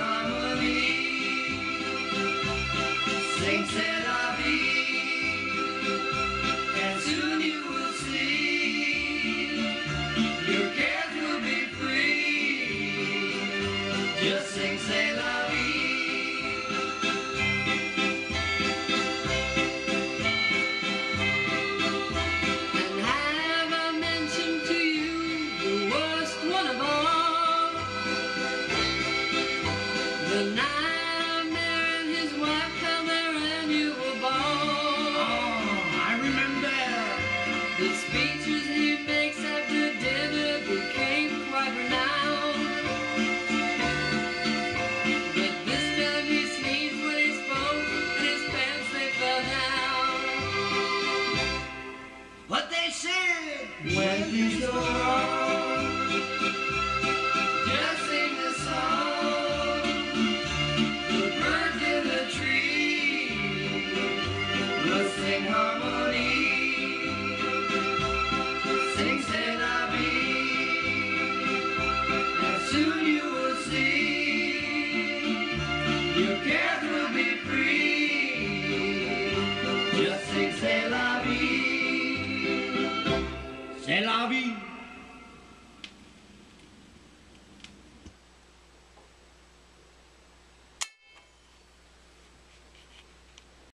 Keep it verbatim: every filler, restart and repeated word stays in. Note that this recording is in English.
harmony. Sing c'est la vie, and soon you will see your cares will be free. Just sing c'est la vie. And have I mentioned to you the worst one of all? The nightmare and his wife held their annual ball. Oh, I remember. The speeches he makes after dinner became quite renowned. But this time he sneezed when he spoke, and his pants they fell down. But they said, when things go wrong, just sing the song. The birds in the tree will sing harmony. Sing c'est la vie, and soon you will see your cares will be free. Just sing c'est la vie. C'est la vie.